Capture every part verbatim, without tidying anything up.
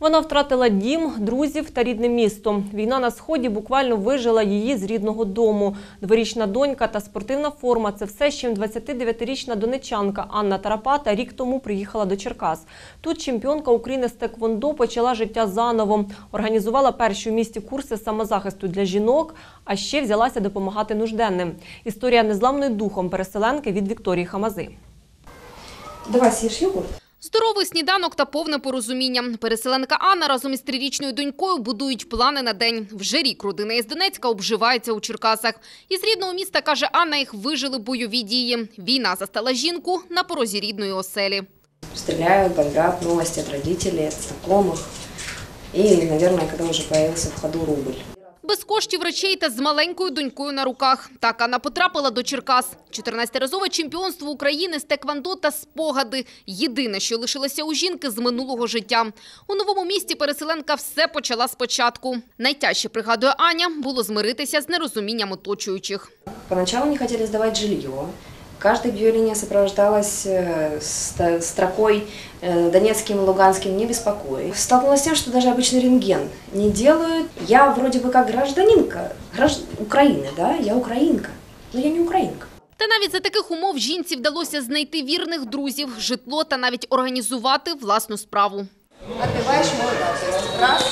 Вона втратила дім, друзів та рідне місто. Війна на Сході буквально вижила її з рідного дому. Дворічна донька та спортивна форма – це все, з чим двадцятидевятирічна донеччанка Анна Тарапата рік тому приїхала до Черкас. Тут чемпіонка України з теквондо почала життя заново. Організувала перші у місті курси самозахисту для жінок, а ще взялася допомагати нужденним. Історія незламної духом переселенки від Вікторії Хамази. Давай з'їж йогурт. Здоровий сніданок та повне порозуміння. Переселенка Анна разом із трирічною донькою будують плани на день. Вже рік родина із Донецька обживається у Черкасах. Із рідного міста, каже Анна, їх вижили бойові дії. Війна застала жінку на порозі рідної оселі. Стріляють, бомблять, новості від батьків, від знайомих. І, мабуть, коли вже з'явився в ходу рубль. Без коштів, речей та з маленькою донькою на руках. Так Анна потрапила до Черкас. чотирнадцятиразове чемпіонство України з теквондо та спогади. Єдине, що лишилося у жінки з минулого життя. У новому місті переселенка все почала спочатку. Найтяжче, пригадує Аня, було змиритися з нерозумінням оточуючих. Поначалу не хотіли здавати жилье. Каждое объявление сопровождалось строкой «Донецким, Луганским не беспокой». Столкнулась с тем, что даже обычный рентген не делают. Я вроде бы как гражданинка гражд... Украины, да? Я украинка, но я не украинка. Та навіть за таких умов жінці вдалося знайти вірних друзів, житло та навіть організувати власну справу. Отбиваешь молода, то есть раз,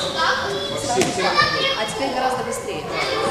а теперь гораздо быстрее.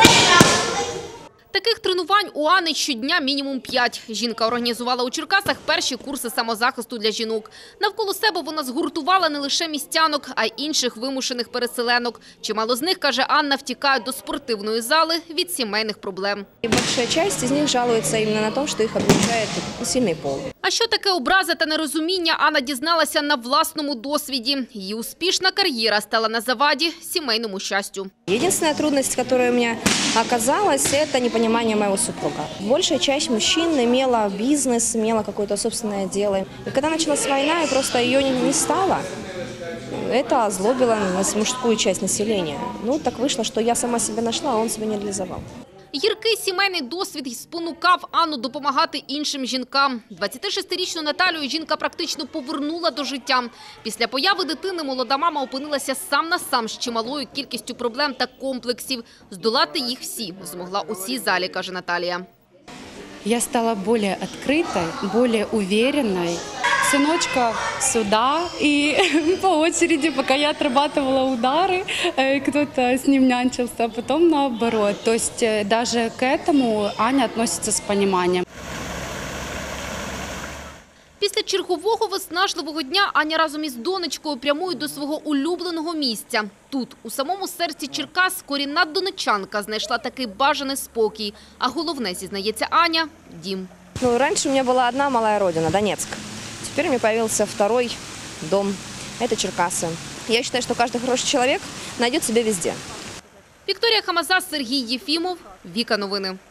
Таких тренувань у Анни щодня мінімум п'ять. Жінка організувала у Черкасах перші курси самозахисту для жінок. Навколо себе вона згуртувала не лише містянок, а й інших вимушених переселенок. Чимало з них, каже Анна, втікають до спортивної зали від сімейних проблем. Більша частина з них жалується іменно на те, що їх облучає сильний пол. А що таке образа та нерозуміння, Анна дізналася на власному досвіді. Її успішна кар'єра стала на заваді сімейному щастю. Єдина трудність, яка у мене оказалась, це непонимание моего супруга. Большая часть мужчин имела бизнес, имела какое-то собственное дело. И когда началась война, и просто ее не стало, это озлобило мужскую часть населения. Ну, так вышло, что я сама себя нашла, а он себя не реализовал. Гіркий сімейний досвід спонукав Анну допомагати іншим жінкам. двадцятишестирічну Наталію жінка практично повернула до життя. Після появи дитини молода мама опинилася сам на сам з чималою кількістю проблем та комплексів. Здолати їх всі змогла у цій залі, каже Наталія. Я стала более открытой, более уверенной. Сыночка сюда, и по очереди, пока я отрабатывала удары, кто-то с ним нянчился, а потом наоборот. То есть даже к этому Аня относится с пониманием. Після чергового виснажливого дня Аня разом із донечкою прямує до свого улюбленого місця. Тут, у самому серці Черкас, корінна донеччанка знайшла такий бажаний спокій. А головне, зізнається Аня, дім. Ну, раньше у меня была одна малая родина – Донецк. Теперь у меня появился второй дом – это Черкасы. Я считаю, что каждый хороший человек найдет себя везде. Вікторія Хамаза, Сергій Єфімов, Віка Новини.